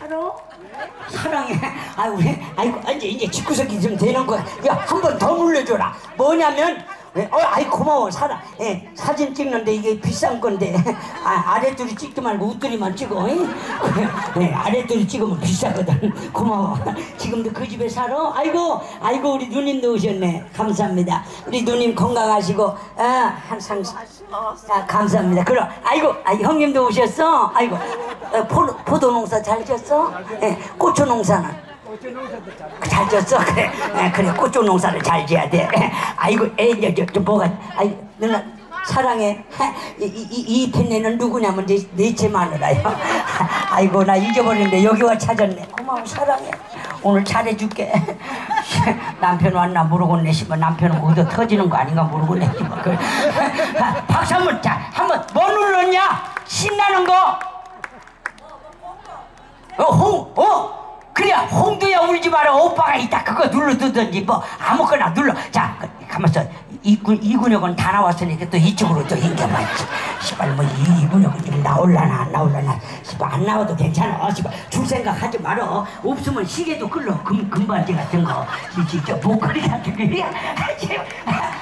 살아? 사랑해. 아이고, 아이고, 이제 집구석이 좀 되는 거야. 야, 한 번 더 물려줘라. 뭐냐면, 아이 고마워 사라. 사진 찍는데 이게 비싼 건데 아랫줄이 찍지 말고 웃들이만 찍어. 아랫줄이 찍으면 비싸거든. 고마워. 지금도 그 집에 살아? 아이고 우리 누님도 오셨네. 감사합니다. 우리 누님 건강하시고 항상 감사합니다. 그럼 아이고 형님도 오셨어? 아이고 포도 농사 잘 지었어? 고추 농사는? 잘 졌어? 그래 고추 농사를 잘 지어야 돼. 아이고 저 뭐가 누나 사랑해. 이 팬네는 누구냐면 내 마누라요. 아이고 나 잊어버렸는데 여기 와 찾았네. 고마워 사랑해. 오늘 잘해줄게. 남편 왔나 모르겠네. 씨발 남편은 어디서 터지는 거 아닌가 모르겠네. 박수 한번 한번 뭐 눌렀냐? 신나는 거. 그래 홍두야 울지 마라. 오빠가 있다. 그거 눌러두든지 뭐 아무거나 눌러. 자 가만있어. 이 근육은 다 나왔으니까 또 이쪽으로 또 인겨봐야지. 시발 뭐 이 근육은 나올라나 안 나올라나. 시발 안 나와도 괜찮아. 시발 줄 생각하지 말어. 없으면 시계도 끌러. 금반지 같은 거. 저 목걸이 같은 거.